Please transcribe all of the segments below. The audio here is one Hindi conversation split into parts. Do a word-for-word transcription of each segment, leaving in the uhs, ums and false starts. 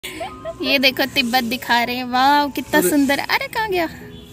ये देखो तिब्बत दिखा रहे हैं, वाह कितना सुंदर। अरे कहाँ गया?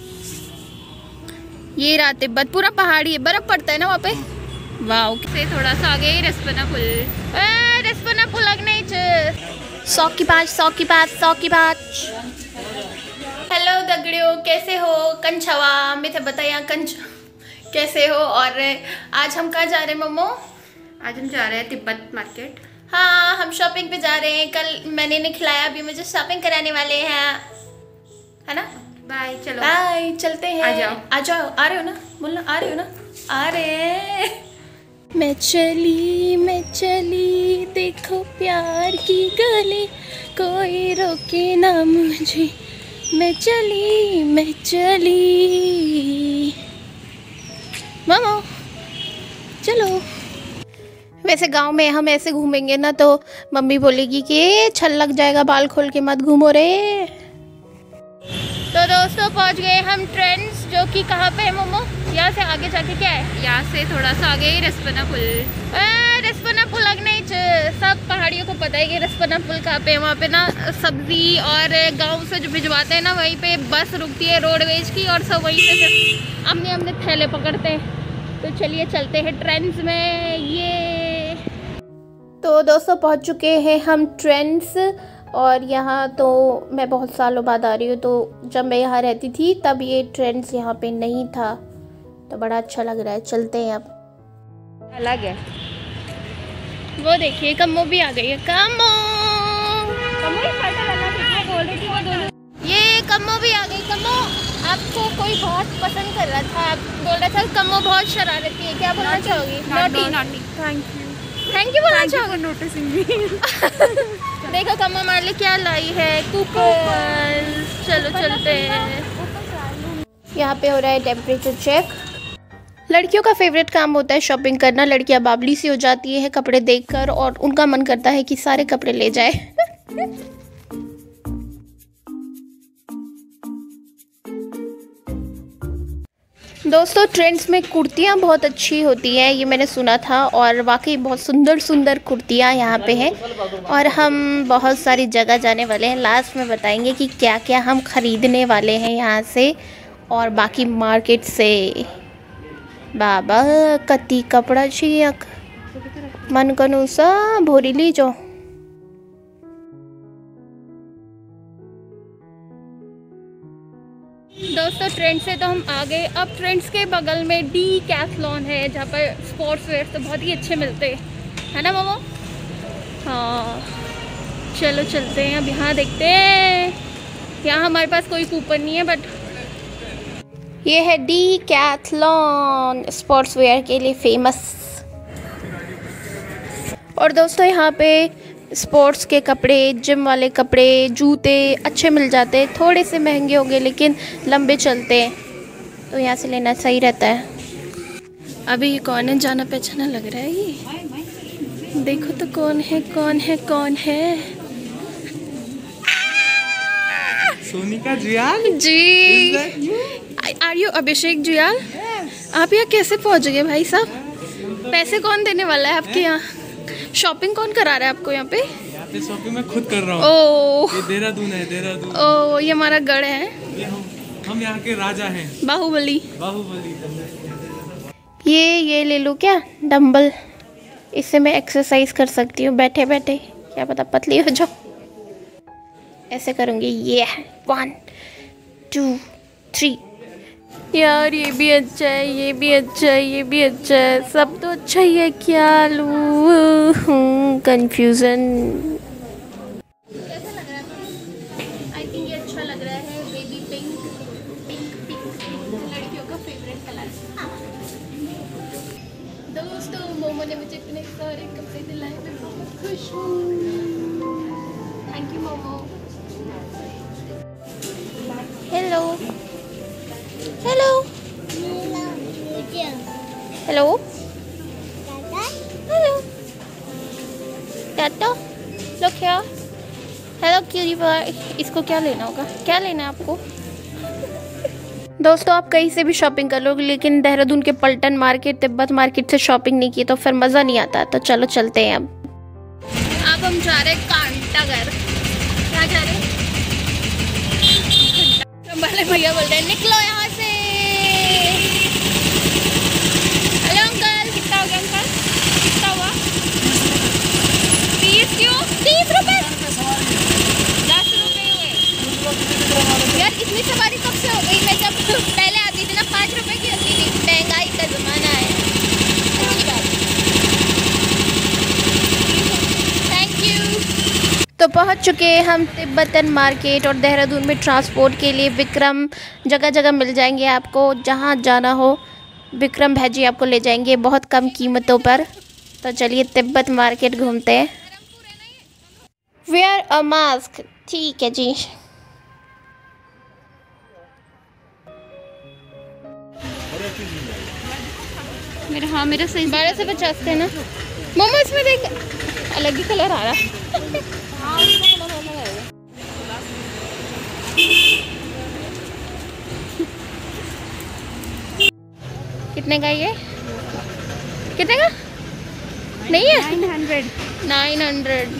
ये रहा तिब्बत, पूरा पहाड़ी है, बर्फ पड़ता है ना वहाँ पे। वाह से थोड़ा सा आगे ही रसपना पुल। रसपना पुल लगने सौ की बात सौ की बात सौ की बात। हेलो दगड़ियों, कैसे हो? कंछवा मैं थे बताया कंच कैसे हो? और आज हम कहाँ जा रहे हैं मम्मो? आज हम जा रहे हैं तिब्बत मार्केट। हाँ हम शॉपिंग पे जा रहे हैं। कल मैंने ने खिलाया, अभी मुझे शॉपिंग कराने वाले हैं, है ना? बाय, चलो बाय, चलते हैं। आ जाओ आ जाओ, आ रहे हो ना? बोलना आ रहे हो ना? आ रहे। मैं चली मैं चली देखो प्यार की गली, कोई रोके ना मुझे, मैं चली मैं चली। मामा चलो। वैसे गांव में हम ऐसे घूमेंगे ना तो मम्मी बोलेगी कि छल लग जाएगा, बाल खोल के मत घूमो रे। तो दोस्तों पहुंच गए हम ट्रेंड्स, जो कि कहाँ पे है मोमो? यहाँ से आगे जाके क्या है? यहाँ से थोड़ा सा आगे ही रसपना पुल। रसपना पुल लगने सब पहाड़ियों को पता है कि रसपना पुल कहाँ पे है। वहाँ पे ना सब्जी और गांव से जो भिजवाते हैं ना, वहीं पे बस रुकती है रोडवेज की, और सब वहीं से फिर अपने अपने थैले पकड़ते हैं। तो चलिए चलते हैं ट्रेंड्स में। ये तो दोस्तों पहुँच चुके हैं हम ट्रेंड्स, और यहाँ तो मैं बहुत सालों बाद आ रही हूँ। तो जब मैं यहाँ रहती थी तब ये ट्रेंड्स यहाँ पे नहीं था, तो बड़ा अच्छा लग रहा है। चलते हैं अब। अलग है वो देखिए कम्मो भी आ गई है। कम्मो बोल रही थी वो दोनों। ये कम्मो भी आ गई। कम्मो आपको कोई बहुत पसंद कर रहा था, आप बोल रहा था कम्मो बहुत शरारती है, क्या बोलना चाहोगी? Naughty naughty. Thank you thank you बोलना चाहोगे? Noticing me. देखो कम्मो हमारे लिए क्या लाई है, कूपन। चलो चलते हैं। यहाँ पे हो रहा है टेम्परेचर चेक। लड़कियों का फेवरेट काम होता है शॉपिंग करना। लड़कियाँ बाबली सी हो जाती है कपड़े देखकर, और उनका मन करता है कि सारे कपड़े ले जाए। दोस्तों ट्रेंड्स में कुर्तियाँ बहुत अच्छी होती हैं, ये मैंने सुना था, और वाकई बहुत सुंदर सुंदर कुर्तियाँ यहाँ पे हैं। और हम बहुत सारी जगह जाने वाले हैं, लास्ट में बताएंगे कि क्या क्या हम खरीदने वाले हैं यहाँ से और बाकी मार्केट से। बाबा कति कपड़ा चाहिए मन कनुसा भोरी ली जो। दोस्तों ट्रेंड्स से तो हम आ गए। अब ट्रेंड्स के बगल में डी कैथलॉन है, जहाँ पर स्पोर्ट्स वेयर तो बहुत ही अच्छे मिलते हैं, है ना मोमो? हाँ चलो चलते हैं। अब यहाँ देखते हैं। यहाँ हमारे पास कोई कूपन नहीं है, बट ये है डी कैथलॉन, स्पोर्ट्स वेयर के लिए फेमस। और दोस्तों यहाँ पे स्पोर्ट्स के कपड़े, जिम वाले कपड़े, जूते अच्छे मिल जाते हैं। थोड़े से महंगे होंगे लेकिन लंबे चलते हैं, तो यहाँ से लेना सही रहता है। अभी ये कौन है? जाना पहचाना लग रहा है ये। देखो तो कौन है कौन है कौन है? सोनिका जुयाल जी। Are you Abhishek Juyal? आप यहाँ कैसे पहुँच गए भाई साहब? पैसे कौन देने वाला है आपके यहाँ? शॉपिंग कौन करा रहा है आपको यहाँ पे? यहाँ पे शॉपिंग मैं खुद कर रहा हूँ। ओह ये देहरादून है, देहरादून। ओह ये हमारा गढ़ है। ये हम हम यहाँ के राजा हैं, बाहुबली। बाहुबली। ये ये ले लूँ क्या डंबल? इससे मैं एक्सरसाइज कर सकती हूँ बैठे बैठे, क्या पता पतली हो जाओ। ऐसे करूँगी, ये वन टू थ्री। यार ये भी अच्छा है, ये भी अच्छा है, ये भी अच्छा है, सब तो अच्छा ही है, क्या लूँ? कंफ्यूजन। कैसा लग रहा है? आई थिंक ये अच्छा लग रहा है। Baby pink pink pink pink लड़कियों का फेवरेट कलर। दोस्तों मोमो ने मुझे इतने सारे कपड़े दिलाए, मैं बहुत खुश हूँ। Thank you Momo. Hello hello hello hello टाटा लोग क्या? हेलो क्यूरी बॉय। इसको क्या लेना होगा? क्या लेना है आपको? दोस्तों आप कहीं से भी शॉपिंग कर लो, लेकिन देहरादून के पलटन मार्केट, तिब्बत मार्केट से शॉपिंग नहीं की तो फिर मज़ा नहीं आता। तो चलो चलते हैं अब। अब हम जा रहे हैं कांटागर। यहाँ वाले भैया बोल रहे हैं निकलो यहाँ से। हेलो अंकल, कितना हो गया अंकल? कितना हुआ? तीस क्यों? तीस रुपए? दस रुपए हुए यार। इतनी सवारी कब से हो गई? मैं जब पहले आती थी ना पाँच रुपए की होती थी। महंगाई का जमाना है। अच्छी बात। Thank you. तो पहुंच चुके हैं हम तिब्बतन मार्केट। और देहरादून में ट्रांसपोर्ट के लिए विक्रम जगह जगह मिल जाएंगे आपको। जहां जाना हो विक्रम भाजी आपको ले जाएंगे बहुत कम कीमतों पर। तो चलिए तिब्बत मार्केट घूमते हैं। वेयर अ मास्क, ठीक है जी। मेरा हाँ मेरा सही बारह से पचास का है ना मोमो। इसमें देख अलग ही कलर आ रहा है। कितने का ये? कितने का? नहीं है नाइन हंड्रेड। Nine hundred.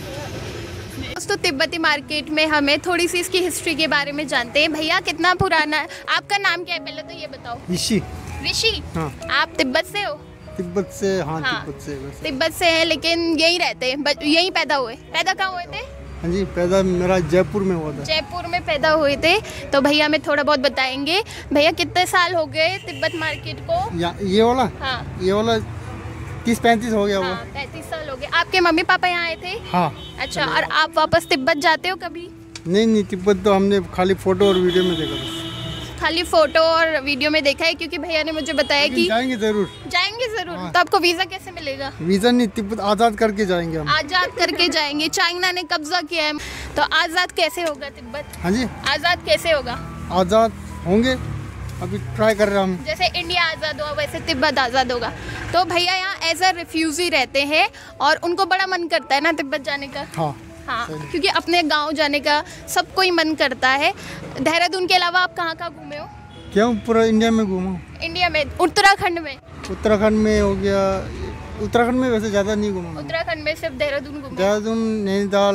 दोस्तों तिब्बती मार्केट में हमें थोड़ी सी इसकी हिस्ट्री के बारे में जानते हैं। भैया कितना पुराना है? आपका नाम क्या है पहले तो ये बताओ। ऋषि। ऋषि, हाँ। आप तिब्बत से हो? तिब्बत से, हाँ, हाँ। तिब्बत से वैसे। तिब्बत से हैं लेकिन यहीं रहते हैं, बच- यहीं पैदा हुए। पैदा कहाँ हुए थे? हाँ जी, पैदा मेरा जयपुर में हुआ था। जयपुर में पैदा हुए थे। तो भैया हमें थोड़ा बहुत बताएंगे। भैया कितने साल हो गए तिब्बत मार्केट को? या, ये वाला हाँ ये वाला तीस पैंतीस हो गया हाँ हुआ। पैंतीस साल हो गए। आपके मम्मी पापा यहाँ आए थे? हाँ। अच्छा, और आप वापस तिब्बत जाते हो कभी? नहीं नहीं, तिब्बत तो हमने खाली फोटो और वीडियो में देखा बस। खाली फोटो और वीडियो में देखा है, क्योंकि भैया ने मुझे बताया लेकिन कि जाएंगे जरूर। जाएंगे जरूर। हाँ। तो आपको वीजा कैसे मिलेगा? वीजा नहीं, तिब्बत आजाद करके जाएंगे हम। आजाद करके जाएंगे। चाइना ने कब्जा किया है, तो आजाद कैसे होगा तिब्बत? हाँ जी, आजाद कैसे होगा? आजाद होंगे, अभी ट्राई कर रहे हैं हम। जैसे इंडिया आज़ाद हुआ वैसे तिब्बत आज़ाद होगा। तो भैया यहाँ एज अ रिफ्यूजी रहते हैं और उनको बड़ा मन करता है ना तिब्बत जाने का। हाँ हाँ, सही। क्योंकि अपने गांव जाने का सबको ही मन करता है। देहरादून के अलावा आप कहाँ कहाँ घूमे हो? क्यों, पूरा इंडिया में घूमा। इंडिया में? उत्तराखंड में? उत्तराखंड में हो गया। उत्तराखंड में वैसे ज़्यादा नहीं घूमा। उत्तराखंड में सिर्फ देहरादून घूमे? देहरादून, नैनीताल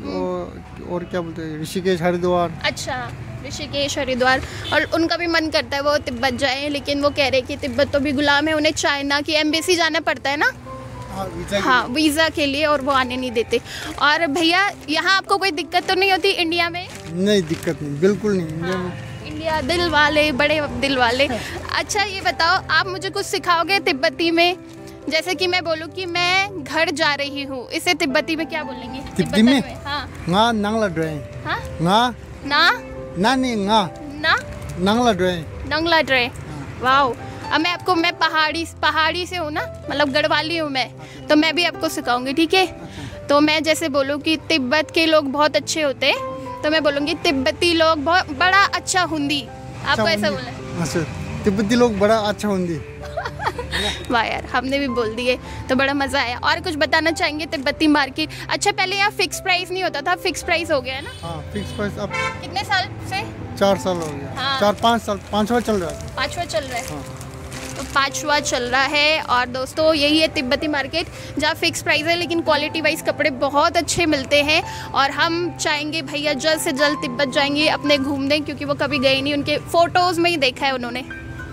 और, और क्या बोलते हैं, ऋषिकेश, हरिद्वार। अच्छा, ऋषिकेश, हरिद्वार। और उनका भी मन करता है वो तिब्बत जाएं, लेकिन वो कह रहे हैं कि तिब्बत तो भी गुलाम है, उन्हें चाइना की एम्बेसी जाना पड़ता है ना। हाँ, वीजा के हाँ, वीज़ा के लिए, और वो आने नहीं देते। और भैया यहाँ आपको कोई दिक्कत तो नहीं होती इंडिया में? नहीं, दिक्कत नहीं, बिल्कुल नहीं। इंडिया में इंडिया दिल वाले, बड़े दिल वाले। अच्छा ये बताओ, आप मुझे कुछ सिखाओगे तिब्बती में? जैसे कि मैं बोलूँ कि मैं घर जा रही हूँ, इसे तिब्बती में क्या बोलेंगे? तिब्बती में? हाँ nga nangla dre हाँ nga ना na ni nga ना nangla dre। नंगला ड्रे। वाओ। अब मैं आपको, मैं पहाड़ी पहाड़ी से हूँ ना, मतलब गढ़वाली हूँ मैं, तो मैं भी आपको सिखाऊंगी, ठीक है? तो मैं जैसे बोलूँ कि तिब्बत के लोग बहुत अच्छे होते हैं, तो मैं बोलूँगी तिब्बती लोग बहुत बड़ा अच्छा हुंदी। आपको ऐसा बोला है? अच्छा, तिब्बती लोग बड़ा अच्छा हुंदी। वाह यार, हमने भी बोल दिए तो बड़ा मज़ा आया। और कुछ बताना चाहेंगे तिब्बती मार्केट? अच्छा, पहले यहाँ फिक्स प्राइस नहीं होता था, फिक्स प्राइस हो गया है ना? हाँ, फिक्स प्राइस अब कितने साल से? चार साल हो गया। हाँ। चार पाँच साल, पाँचवा चल रहा है। पाँचवा चल रहा है। हाँ। तो पाँचवा चल रहा है। और दोस्तों यही है तिब्बती मार्केट, जहाँ फिक्स प्राइस है लेकिन क्वालिटी वाइज कपड़े बहुत अच्छे मिलते हैं। और हम चाहेंगे भैया जल्द से जल्द तिब्बत जाएंगे अपने घूमने, क्योंकि वो कभी गए नहीं, उनके फोटोज़ में ही देखा है उन्होंने।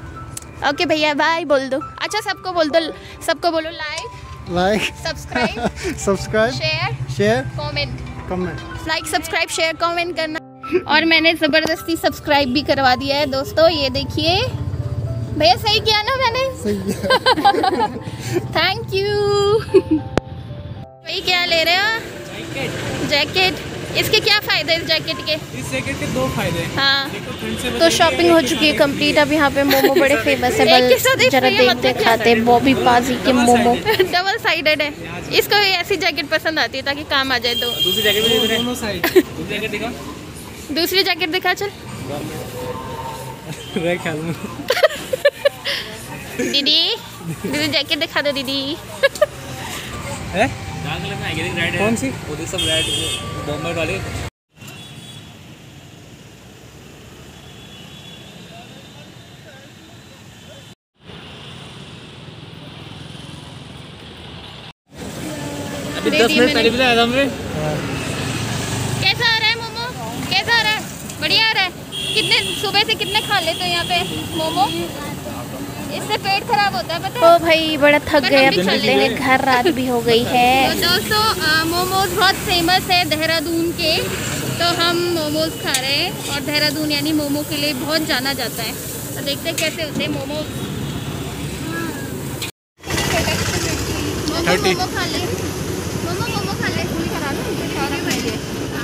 ओके भैया, बाय बोल दो। अच्छा सबको बोल दो, सबको बोलो like like, subscribe subscribe, share share, comment. Comment. Like subscribe share comment करना। और मैंने ज़बरदस्ती सब्सक्राइब भी करवा दिया है दोस्तों, ये देखिए। भैया सही किया ना मैंने? सही है। Thank you. भाई क्या ले रहे हो? जैकेट। जैकेट। इसके क्या फ़ायदे इस जैकेट के? इस जैकेट के दो फायदे हैं। हाँ। एक तो ठंड से तो बचेगी, शॉपिंग एक हो के चुकी है साथ कंप्लीट। अब यहाँ पे मोमो बड़े फेमस है, एक के साथ बल एक जरा free है, देखते मतलब क्या खाते है? बॉबी पाजी के Double momo. sided double sided है। इसको ऐसी जैकेट पसंद आती है ताकि काम आ जाए। तो दूसरी जैकेट भी दे दोनों साइड। दूसरी जैकेट दिखा। दूसरी जैकेट दिखा चल। रह ख्याल में। दीदी दीदी जैकेट दिखा दो दीदी। है? कौन सी? वो सब रेड बॉम्बर वाले। अभी दे दस दिए मिनट मैंने। पहले भी आया था हमने। कैसा आ रहा है मोमो? कैसा आ रहा है? बढ़िया आ रहा है? कितने सुबह से कितने खा लेते हो यहाँ पे मोमो? इससे पेट खराब होता है पता है। ओ भाई बड़ा थक गए, अब चलते हैं घर, रात भी हो गई है। तो दोस्तों मोमोज बहुत फेमस है देहरादून के, तो हम मोमोज खा रहे हैं और देहरादून यानी मोमो के लिए बहुत जाना जाता है। तो देखते हैं कैसे होते हैं मोमोज। मोमो मोमो खा ले, मोमो मोमो खा ले, पूरी खा ले।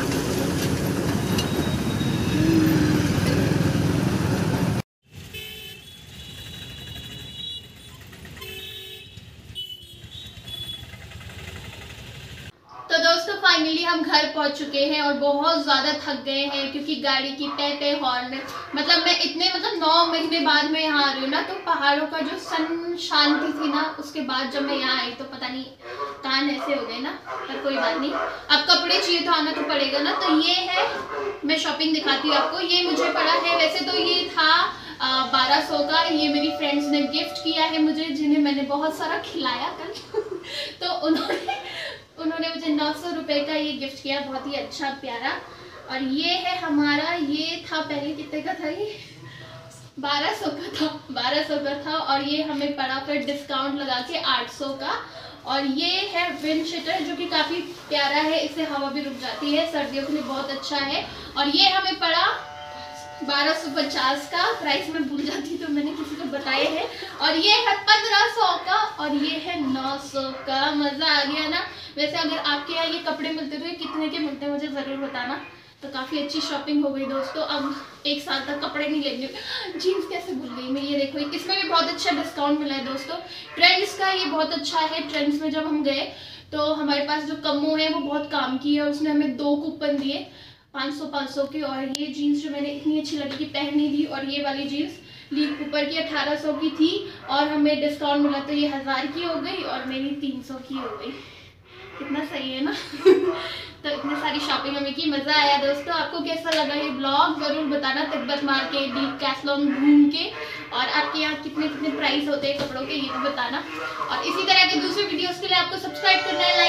तो दोस्तों फाइनली हम घर पहुंच चुके हैं और बहुत ज़्यादा थक गए हैं क्योंकि गाड़ी की पे पे हॉर्न, मतलब मैं इतने मतलब नौ महीने बाद में यहाँ आ रही हूँ ना, तो पहाड़ों का जो सन शांति थी ना, उसके बाद जब मैं यहाँ आई तो पता नहीं कान ऐसे हो गए ना, पर कोई बात नहीं। अब कपड़े चाहिए तो आना तो पड़ेगा ना। तो ये है, मैं शॉपिंग दिखाती हूँ आपको। ये मुझे पड़ा है, वैसे तो ये था बारह सौ का, ये मेरी फ्रेंड्स ने गिफ्ट किया है मुझे, जिन्हें मैंने बहुत सारा खिलाया कल तो उन्होंने उन्होंने मुझे नौ सौ रुपये का ये गिफ्ट किया, बहुत ही अच्छा प्यारा। और ये है हमारा, ये था पहले कितने का था, ये बारह सौ का था, बारह सौ का था और ये हमें पड़ा फिर डिस्काउंट लगा के आठ सौ का। और ये है विंड शीटर जो कि काफ़ी प्यारा है, इससे हवा भी रुक जाती है, सर्दियों के लिए बहुत अच्छा है। और ये हमें पड़ा बारह सौ पचास का, प्राइस में भूल जाती तो मैंने किसी को बताया है। और ये है पंद्रह सौ का और ये है नौ सौ का। मज़ा आ गया ना। वैसे अगर आपके यहाँ ये कपड़े मिलते तो ये कितने के मिलते हैं मुझे ज़रूर बताना। तो काफ़ी अच्छी शॉपिंग हो गई दोस्तों। अब एक साल तक कपड़े नहीं लेंगे। जीन्स कैसे भूल गई मैं, ये देखो इसमें भी बहुत अच्छा डिस्काउंट मिला है दोस्तों। ट्रेंड्स का ये बहुत अच्छा है। ट्रेंड्स में जब हम गए तो हमारे पास जो कम्मो है वो बहुत काम की है, और उसने हमें दो कूपन दिए पाँच सौ पाँच सौ की। और ये जीन्स जो मैंने इतनी अच्छी लगी कि पहन नहीं दी, और ये वाली जीन्स लीप ऊपर की अठारह सौ की थी और हमें डिस्काउंट मिला तो ये हज़ार की हो गई और मेरी तीन सौ की हो गई। कितना सही है ना तो इतनी सारी शॉपिंग हमें की, मज़ा आया दोस्तों। आपको कैसा लगा ये ब्लॉग ज़रूर बताना, तिब्बत मार्केट, डीप कैथलोन घूम के। और आपके यहाँ कितने कितने प्राइस होते हैं कपड़ों के, ये भी बताना। और इसी तरह के दूसरे वीडियोस के लिए आपको सब्सक्राइब करना है,